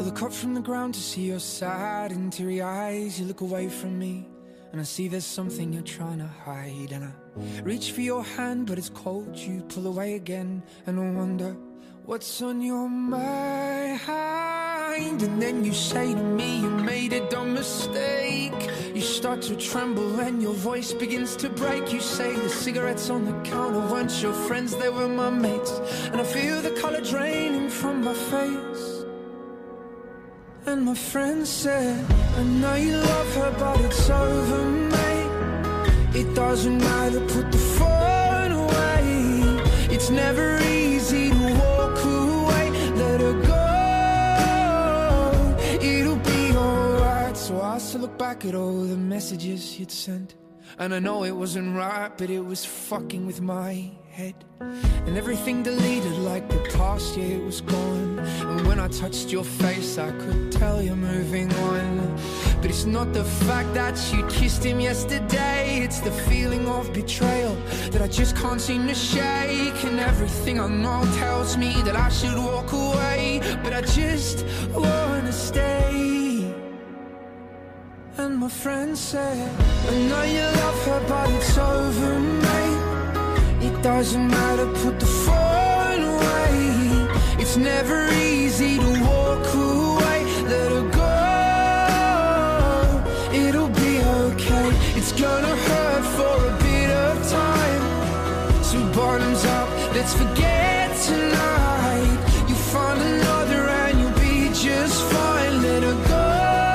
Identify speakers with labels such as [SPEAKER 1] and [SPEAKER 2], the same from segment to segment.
[SPEAKER 1] look up from the ground to see your sad and teary eyes. You look away from me and I see there's something you're trying to hide. And I reach for your hand but it's cold. You pull away again and I wonder what's on your mind. And then you say to me you made a dumb mistake. You start to tremble and your voice begins to break. You say the cigarettes on the counter weren't your friends, they were my mates. And I feel the color draining from my face. And my friend said, I know you love her but it's over, mate. It doesn't matter, put the phone away. It's never easy to walk away. Let her go, it'll be alright. So I still look back at all the messages you'd sent, and I know it wasn't right, but it was fucking with my head. And everything deleted like the past year was gone. And when I touched your face I could tell you're moving on. But it's not the fact that you kissed him yesterday, it's the feeling of betrayal that I just can't seem to shake. And everything I know tells me that I should walk away, but I just wanna stay. And my friend said, I know you love her but it's over, mate. It doesn't matter, put the phone away. It's never easy to walk away. Let her go, it'll be okay. It's gonna hurt for a bit of time. So bottoms up, let's forget tonight. You find another and you'll be just fine. Let her go.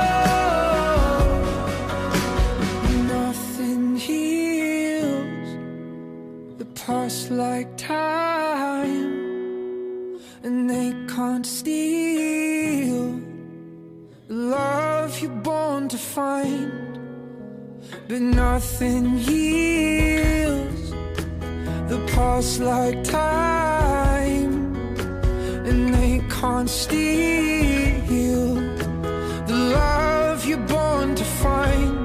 [SPEAKER 1] Past like time, and they can't steal the love you're born to find. But nothing heals the past like time, and they can't steal the love you're born to find.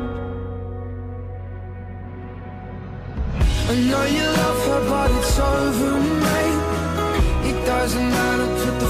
[SPEAKER 1] I know you love her but it's over, mate. It doesn't matter, put